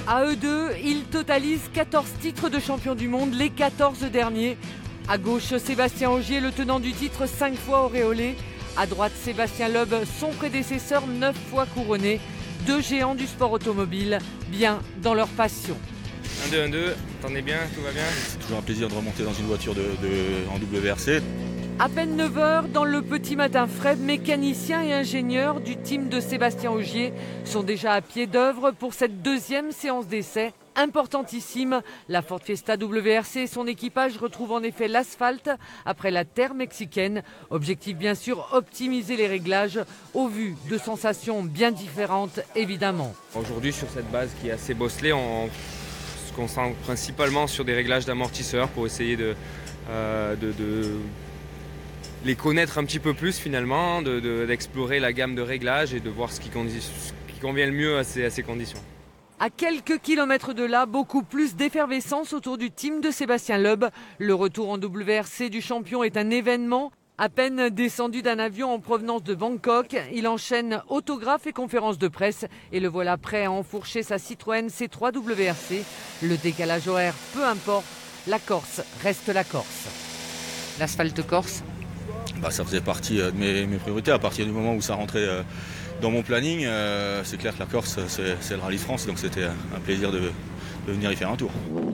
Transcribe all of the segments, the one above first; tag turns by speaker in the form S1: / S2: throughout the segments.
S1: À eux deux, ils totalisent 14 titres de champion du monde, les 14 derniers. À gauche, Sébastien Ogier, le tenant du titre, 5 fois auréolé. À droite, Sébastien Loeb, son prédécesseur, 9 fois couronné. Deux géants du sport automobile, bien dans leur passion.
S2: 1-2, 1-2, t'en es bien, tout va bien?
S3: C'est toujours un plaisir de remonter dans une voiture en WRC.
S1: À peine 9 heures, dans le petit matin frais, mécaniciens et ingénieurs du team de Sébastien Ogier sont déjà à pied d'œuvre pour cette deuxième séance d'essai. Importantissime, la Ford Fiesta WRC et son équipage retrouvent en effet l'asphalte après la terre mexicaine. Objectif bien sûr, optimiser les réglages au vu de sensations bien différentes évidemment.
S2: Aujourd'hui sur cette base qui est assez bosselée, on se concentre principalement sur des réglages d'amortisseurs pour essayer de les connaître un petit peu plus finalement, d'explorer la gamme de réglages et de voir ce qui convient le mieux à ces conditions.
S1: À quelques kilomètres de là, beaucoup plus d'effervescence autour du team de Sébastien Loeb. Le retour en WRC du champion est un événement. À peine descendu d'un avion en provenance de Bangkok, il enchaîne autographes et conférences de presse et le voilà prêt à enfourcher sa Citroën C3 WRC. Le décalage horaire, peu importe, la Corse reste la Corse. L'asphalte corse ?
S3: Ça faisait partie de mes priorités à partir du moment où ça rentrait dans mon planning. C'est clair que la Corse, c'est le Rallye de France, donc c'était un plaisir de venir y faire un tour.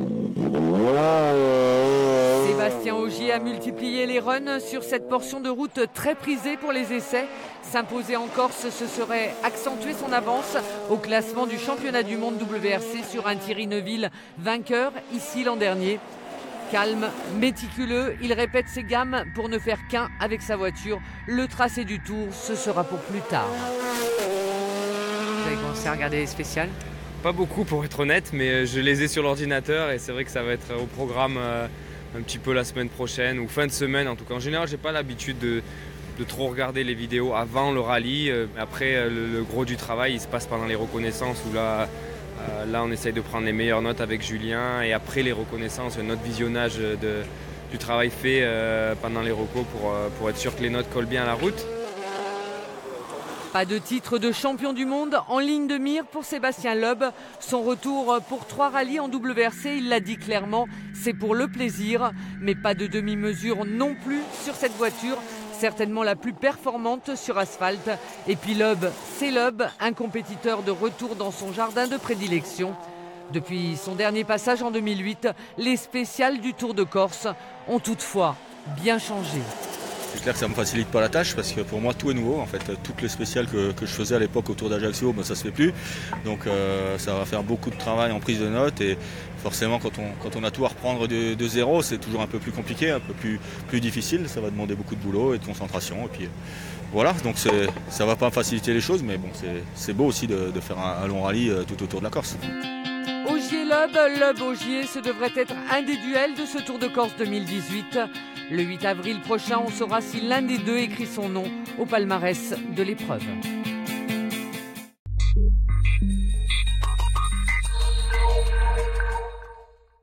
S1: Sébastien Ogier a multiplié les runs sur cette portion de route très prisée pour les essais. S'imposer en Corse, ce serait accentuer son avance au classement du championnat du monde WRC sur un Thierry Neuville vainqueur ici l'an dernier. Calme, méticuleux, il répète ses gammes pour ne faire qu'un avec sa voiture. Le tracé du tour, ce sera pour plus tard. Vous avez commencé à regarder les spéciales ?
S2: Pas beaucoup pour être honnête, mais je les ai sur l'ordinateur et c'est vrai que ça va être au programme un petit peu la semaine prochaine ou fin de semaine en tout cas. En général, j'ai pas l'habitude de trop regarder les vidéos avant le rallye. Après, le gros du travail, il se passe pendant les reconnaissances où là, on essaye de prendre les meilleures notes avec Julien et après les reconnaissances, notre visionnage du travail fait pendant les recos pour être sûr que les notes collent bien à la route.
S1: Pas de titre de champion du monde en ligne de mire pour Sébastien Loeb. Son retour pour 3 rallyes en WRC, il l'a dit clairement, c'est pour le plaisir. Mais pas de demi-mesure non plus sur cette voiture, certainement la plus performante sur asphalte. Et puis Loeb, c'est Loeb, un compétiteur de retour dans son jardin de prédilection. Depuis son dernier passage en 2008, les spéciales du Tour de Corse ont toutefois bien changé.
S3: C'est clair que ça ne me facilite pas la tâche parce que pour moi tout est nouveau. En fait, toutes les spéciales que je faisais à l'époque au Tour d'Ajaccio, ça ne se fait plus. Donc ça va faire beaucoup de travail en prise de notes et forcément quand on a tout à reprendre de zéro, c'est toujours un peu plus compliqué, un peu plus difficile. Ça va demander beaucoup de boulot et de concentration. Et puis voilà, donc ça ne va pas faciliter les choses, mais bon, c'est beau aussi de faire un long rallye tout autour de la Corse.
S1: Ogier-Loeb, Loeb-Ogier, ce devrait être un des duels de ce Tour de Corse 2018. Le 8 avril prochain, on saura si l'un des deux écrit son nom au palmarès de l'épreuve.